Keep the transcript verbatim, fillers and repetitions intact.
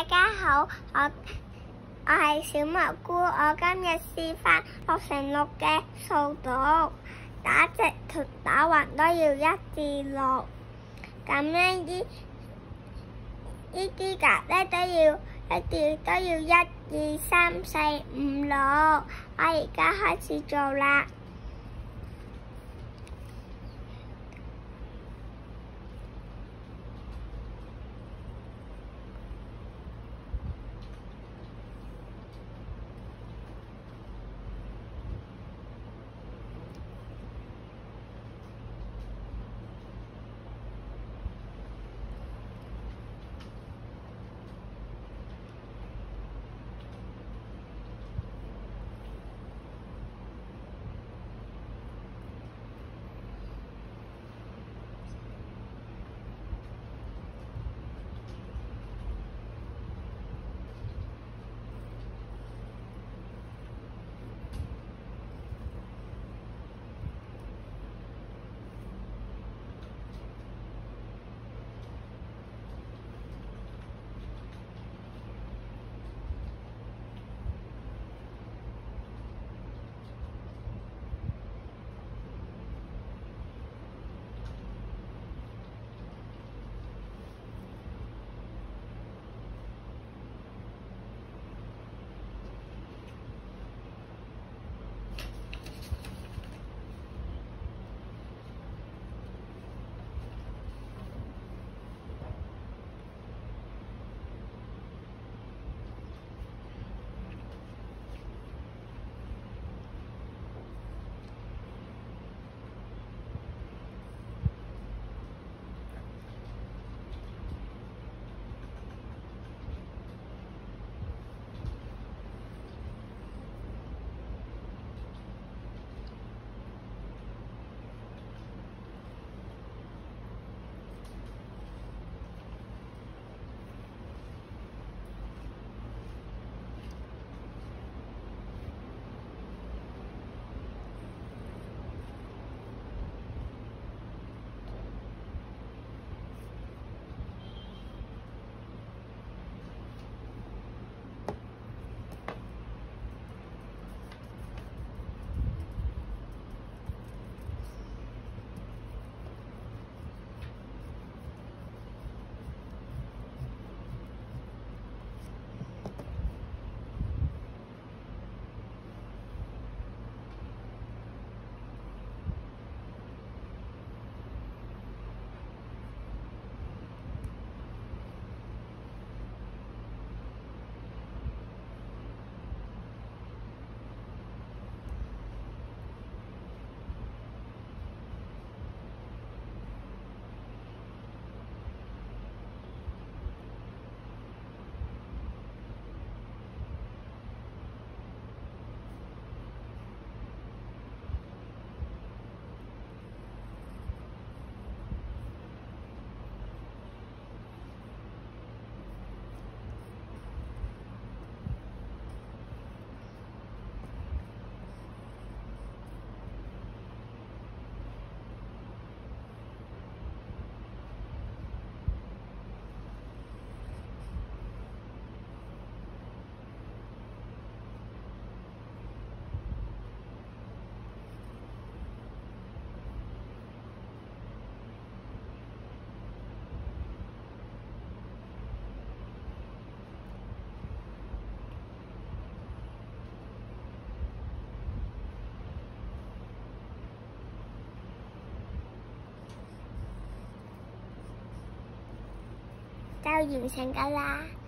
大家好，我我係小蘑菇，我今日示範六乘六嘅數獨，打直同打橫都要一至六，咁樣呢呢啲格咧都要一定都要一二三四五六，我而家開始做啦。就完成㗎啦〜